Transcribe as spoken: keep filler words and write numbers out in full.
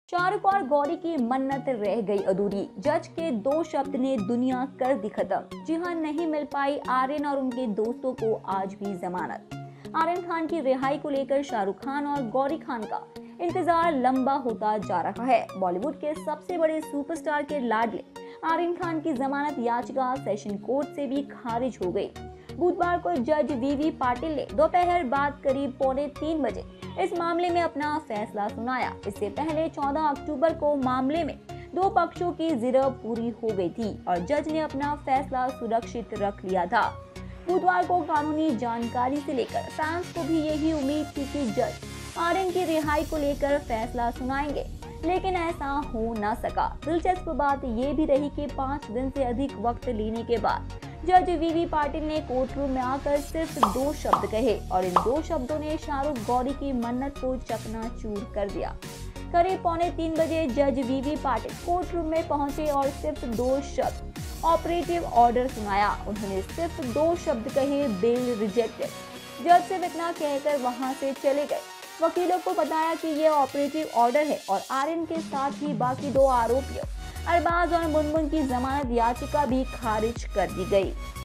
शाहरुख और गौरी की मन्नत रह गई अधूरी। जज के दो शब्द ने दुनिया कर दी खत्म। जी हां, नहीं मिल पाई आर्यन और उनके दोस्तों को आज भी जमानत। आर्यन खान की रिहाई को लेकर शाहरुख खान और गौरी खान का इंतजार लंबा होता जा रहा है। बॉलीवुड के सबसे बड़े सुपरस्टार के लाडले आर्यन खान की जमानत याचिका सेशन कोर्ट से भी खारिज हो गई। बुधवार को जज वीवी पाटिल ने दोपहर बाद करीब पौने तीन बजे इस मामले में अपना फैसला सुनाया। इससे पहले चौदह अक्टूबर को मामले में दो पक्षों की जिरह पूरी हो गई थी और जज ने अपना फैसला सुरक्षित रख लिया था। बुधवार को कानूनी जानकारी से लेकर फैंस को भी यही उम्मीद थी कि जज आर्यन की रिहाई को लेकर फैसला सुनाएंगे, लेकिन ऐसा हो न सका। दिलचस्प बात ये भी रही कि पाँच दिन से अधिक वक्त लेने के बाद जज वीवी पाटिल ने कोर्ट रूम में आकर सिर्फ दो शब्द कहे और इन दो शब्दों ने शाहरुख गौरी की मन्नत को चकनाचूर कर दिया। करीब पौने तीन बजे जज वीवी पाटिल कोर्ट रूम में पहुंचे और सिर्फ दो शब्द ऑपरेटिव ऑर्डर सुनाया। उन्होंने सिर्फ दो शब्द कहे, बेल रिजेक्टेड। जज सिर्फ इतना कहकर वहां से चले गए। वकीलों को बताया कि यह ऑपरेटिव ऑर्डर है और आर्यन के साथ ही बाकी दो आरोपियों अरबाज और मुनमुन की जमानत याचिका भी खारिज कर दी गई।